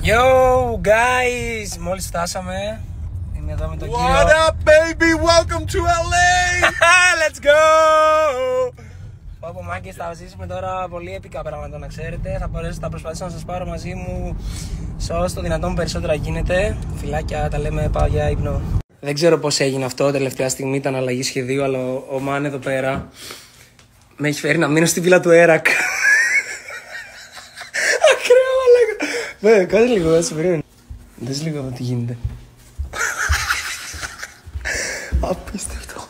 Yo guys, μόλις φτάσαμε. Είμαι εδώ με τον κύριο. What up baby, welcome to LA. Let's go. Πω μάγκες, θα ζήσουμε τώρα πολύ επικά πράγματα, να ξέρετε. Θα προσπαθήσω να σας πάρω μαζί μου σε όσο το δυνατόν περισσότερα γίνεται. Φιλάκια, τα λέμε, πάω για ύπνο. Δεν ξέρω πώς έγινε αυτό, τελευταία στιγμή ήταν αλλαγή σχεδίου, αλλά ο Μαν εδώ πέρα με έχει φέρει να μείνω στην πύλα του Έρακ. Ακραίο, μαλάκα. Κάτσε λίγο, έτσι περίμενε. Δες λίγο τι γίνεται. Απίστευτο.